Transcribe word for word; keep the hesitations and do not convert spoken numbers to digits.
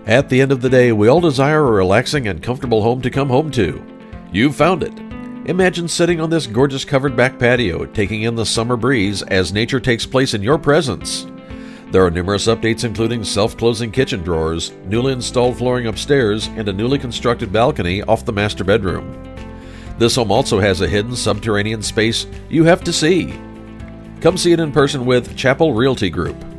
At the end of the day, we all desire a relaxing and comfortable home to come home to. You've found it. Imagine sitting on this gorgeous covered back patio, taking in the summer breeze as nature takes place in your presence. There are numerous updates including self-closing kitchen drawers, newly installed flooring upstairs, and a newly constructed balcony off the master bedroom. This home also has a hidden subterranean space you have to see. Come see it in person with Chappell Realty Group.